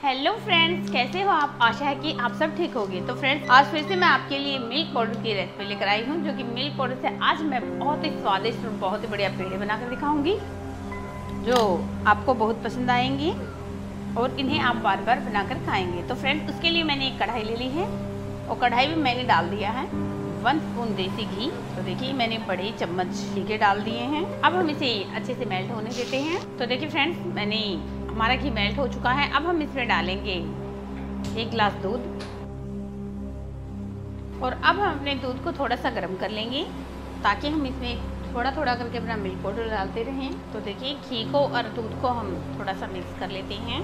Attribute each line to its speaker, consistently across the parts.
Speaker 1: Hello friends, कैसे हो आप? आशा है कि आप सब ठीक होंगे। तो फ्रेंड्स, आज फिर से मैं आपके लिए मिल्क पाउडर की रेसिपी लेकर आई हूँ, जो कि मिल्क पाउडर से आज मैं बहुत ही स्वादिष्ट और बहुत ही बढ़िया पेड़े बनाकर दिखाऊंगी, जो आपको बहुत पसंद आएंगी और इन्हें आप बार बार बनाकर खाएंगे। तो फ्रेंड्स, उसके लिए मैंने एक कढ़ाई ले ली है और कढ़ाई में मैंने डाल दिया है 1 स्पून देसी घी। तो देखिए, मैंने बड़े चम्मच घी के डाल दिए हैं। अब हम इसे अच्छे से मेल्ट होने देते हैं। तो देखिए फ्रेंड्स, हमारा घी मेल्ट हो चुका है। अब हम इसमें डालेंगे 1 गिलास दूध और अब हम अपने दूध को थोड़ा सा गर्म कर लेंगे, ताकि हम इसमें थोड़ा थोड़ा करके अपना मिल्क पाउडर डालते रहें। तो देखिए, घी को और दूध को हम थोड़ा सा मिक्स कर लेते हैं।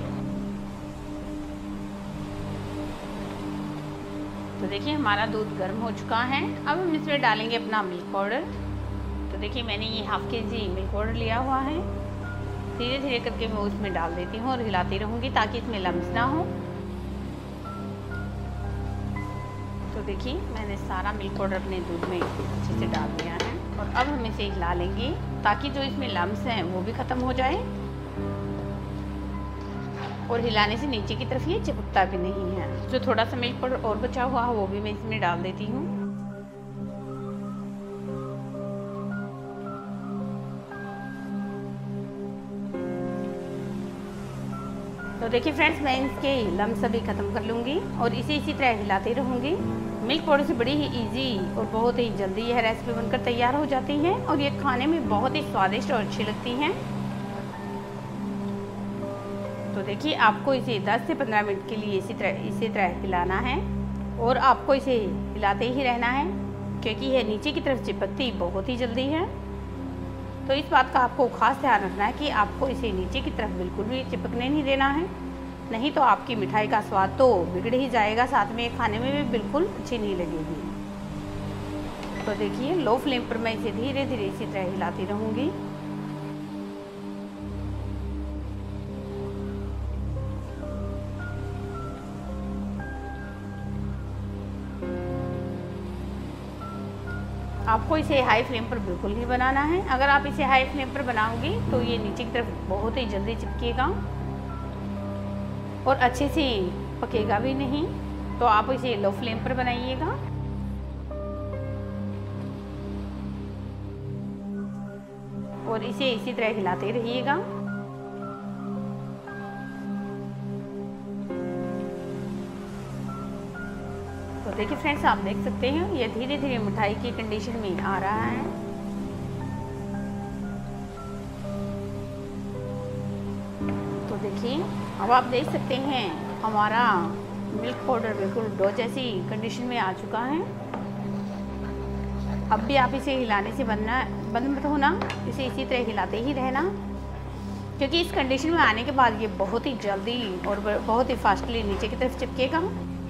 Speaker 1: तो देखिए, हमारा दूध गर्म हो चुका है। अब हम इसमें डालेंगे अपना मिल्क पाउडर। तो देखिए, मैंने ये ½ kg मिल्क पाउडर लिया हुआ है। धीरे धीरे करके मैं उसमें डाल देती हूँ और हिलाती रहूँगी, ताकि इसमें लम्स ना हो। तो देखिए, मैंने सारा मिल्क पाउडर अपने दूध में अच्छे से डाल दिया है और अब हम इसे हिला लेंगे, ताकि जो इसमें लम्स हैं वो भी ख़त्म हो जाए और हिलाने से नीचे की तरफ ये चिपकता भी नहीं है। जो थोड़ा सा मिल्क पाउडर और बचा हुआ है वो भी मैं इसमें डाल देती हूँ। तो देखिए फ्रेंड्स, मैं इसके लम्स सभी ख़त्म कर लूँगी और इसी तरह हिलाती रहूँगी। मिल्क पाउडर से बड़ी ही इजी और बहुत ही जल्दी यह रेसिपी बनकर तैयार हो जाती है और ये खाने में बहुत ही स्वादिष्ट और अच्छी लगती हैं। तो देखिए, आपको इसे 10 से 15 मिनट के लिए इसी तरह हिलाना है और आपको इसे हिलाते ही रहना है, क्योंकि यह नीचे की तरफ चिपकती बहुत ही जल्दी है। तो इस बात का आपको खास ध्यान रखना है कि आपको इसे नीचे की तरफ बिल्कुल भी चिपकने नहीं देना है, नहीं तो आपकी मिठाई का स्वाद तो बिगड़ ही जाएगा, साथ में खाने में भी बिल्कुल अच्छी नहीं लगेगी। तो देखिए, लो फ्लेम पर मैं इसे धीरे धीरे इसी तरह हिलाती रहूँगी। आपको इसे हाई फ्लेम पर बिल्कुल नहीं बनाना है। अगर आप इसे हाई फ्लेम पर बनाओगी तो ये नीचे की तरफ बहुत ही जल्दी चिपकेगा और अच्छे से पकेगा भी नहीं। तो आप इसे लो फ्लेम पर बनाइएगा। और इसे इसी तरह हिलाते रहिएगा। तो देखिए फ्रेंड्स, आप देख सकते हैं ये धीरे धीरे मिठाई की कंडीशन में आ रहा है। तो देखिए, अब आप देख सकते हैं हमारा मिल्क पाउडर बिल्कुल डो जैसी कंडीशन में आ चुका है। अब भी आप इसे हिलाने से बंद मत होना, इसे इसी तरह हिलाते ही रहना, क्योंकि इस कंडीशन में आने के बाद ये बहुत ही जल्दी और बहुत ही फास्टली नीचे की तरफ चिपकेगा।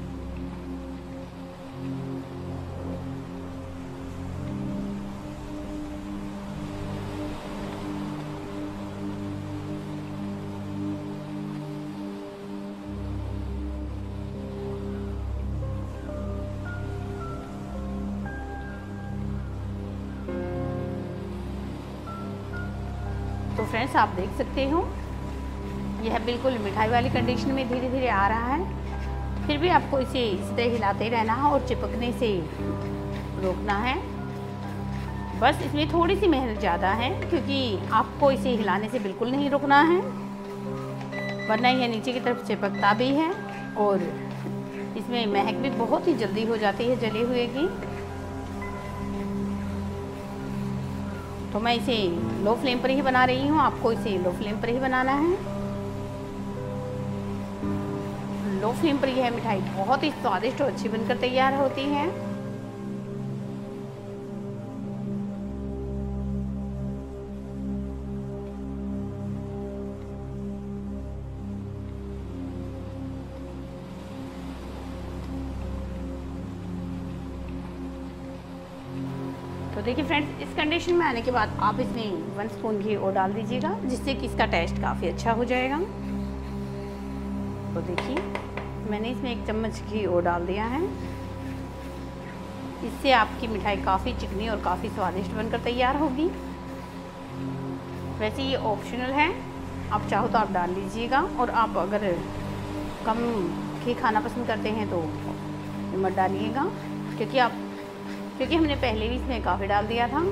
Speaker 1: तो फ्रेंड्स, आप देख सकते हो यह बिल्कुल मिठाई वाली कंडीशन में धीरे धीरे आ रहा है। फिर भी आपको इसे इस तरह हिलाते रहना है और चिपकने से रोकना है। बस इसमें थोड़ी सी मेहनत ज़्यादा है, क्योंकि आपको इसे हिलाने से बिल्कुल नहीं रोकना है, वरना यह नीचे की तरफ चिपकता भी है और इसमें महक भी बहुत ही जल्दी हो जाती है जले हुए की। तो मैं इसे लो फ्लेम पर ही बना रही हूँ, आपको इसे लो फ्लेम पर ही बनाना है। लो फ्लेम पर यह मिठाई बहुत ही स्वादिष्ट और अच्छी बनकर तैयार होती है। तो देखिए फ्रेंड्स, इस कंडीशन में आने के बाद आप इसमें 1 स्पून घी और डाल दीजिएगा, जिससे कि इसका टेस्ट काफ़ी अच्छा हो जाएगा। तो देखिए, मैंने इसमें 1 चम्मच घी और डाल दिया है। इससे आपकी मिठाई काफ़ी चिकनी और काफ़ी स्वादिष्ट बनकर तैयार होगी। वैसे ये ऑप्शनल है, आप चाहो तो आप डाल लीजिएगा, और आप अगर कम ही खाना पसंद करते हैं तो मत डालिएगा, क्योंकि हमने पहले भी इसमें काफ़ी डाल दिया था।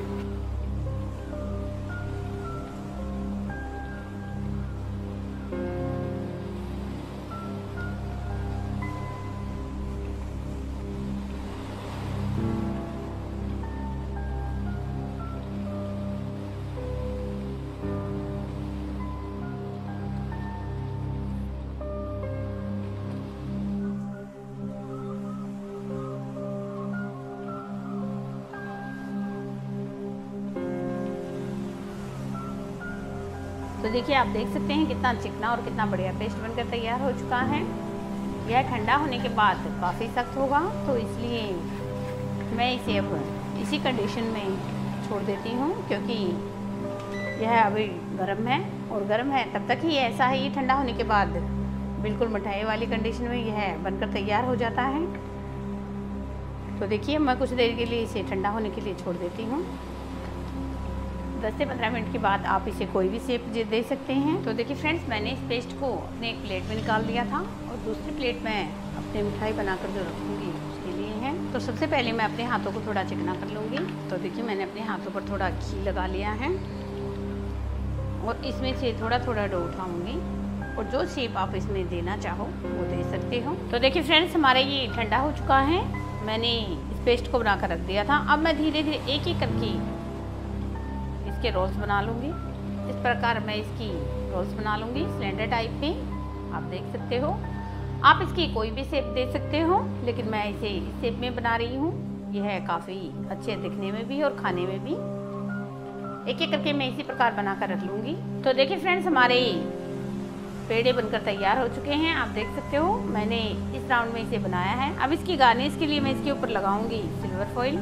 Speaker 1: तो देखिए आप देख सकते हैं कितना चिकना और कितना बढ़िया पेस्ट बनकर तैयार हो चुका है। यह ठंडा होने के बाद काफ़ी सख्त होगा, तो इसलिए मैं इसे अब इसी कंडीशन में छोड़ देती हूँ, क्योंकि यह अभी गर्म है और गर्म है तब तक ही ऐसा है। ये ठंडा होने के बाद बिल्कुल मिठाई वाली कंडीशन में यह बनकर तैयार हो जाता है। तो देखिए मैं कुछ देर के लिए इसे ठंडा होने के लिए छोड़ देती हूँ। 10 से 15 मिनट के बाद आप इसे कोई भी शेप दे सकते हैं। तो देखिए फ्रेंड्स, मैंने इस पेस्ट को अपने एक प्लेट में निकाल दिया था और दूसरी प्लेट में अपने मिठाई बनाकर जो रखूँगी उसके लिए है। तो सबसे पहले मैं अपने हाथों को थोड़ा चिकना कर लूँगी। तो देखिए मैंने अपने हाथों पर थोड़ा घी लगा लिया है और इसमें से थोड़ा थोड़ा डो उठाऊँगी और जो शेप आप इसमें देना चाहो वो दे सकते हो। तो देखिए फ्रेंड्स, हमारा ये ठंडा हो चुका है। मैंने इस पेस्ट को बनाकर रख दिया था। अब मैं धीरे धीरे एक एक करके इसके रोल्स बना लूँगी। इस प्रकार मैं इसकी रोल्स बना लूँगी सिलेंडर टाइप पे। आप देख सकते हो, आप इसकी कोई भी शेप दे सकते हो, लेकिन मैं इसे इस शेप में बना रही हूँ। यह है काफ़ी अच्छे दिखने में भी और खाने में भी। एक एक करके मैं इसी प्रकार बनाकर रख लूँगी। तो देखिए फ्रेंड्स, हमारे पेड़े बनकर तैयार हो चुके हैं। आप देख सकते हो मैंने इस राउंड में इसे बनाया है। अब इसकी गार्निश के लिए मैं इसके ऊपर लगाऊंगी सिल्वर फॉइल।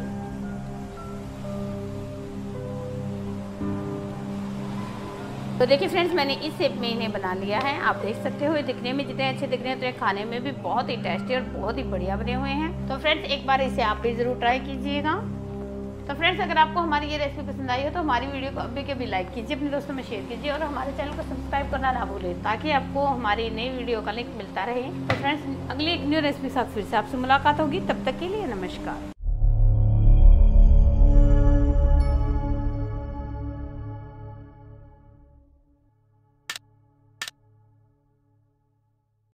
Speaker 1: तो देखिए फ्रेंड्स, मैंने इस शेप में इन्हें बना लिया है। आप देख सकते हो ये दिखने में जितने अच्छे दिख रहे हैं, तो ये खाने में भी बहुत ही टेस्टी और बहुत ही बढ़िया बने हुए हैं। तो फ्रेंड्स, एक बार इसे आप भी ज़रूर ट्राई कीजिएगा। तो फ्रेंड्स, अगर आपको हमारी ये रेसिपी पसंद आई हो तो हमारी वीडियो को अभी के भी लाइक कीजिए, अपने दोस्तों में शेयर कीजिए और हमारे चैनल को सब्सक्राइब करना ना भूलें, ताकि आपको हमारी नई वीडियो का लिंक मिलता रहे। तो फ्रेंड्स, अगली एक न्यू रेसिपी के साथ फिर से आपसे मुलाकात होगी। तब तक के लिए नमस्कार।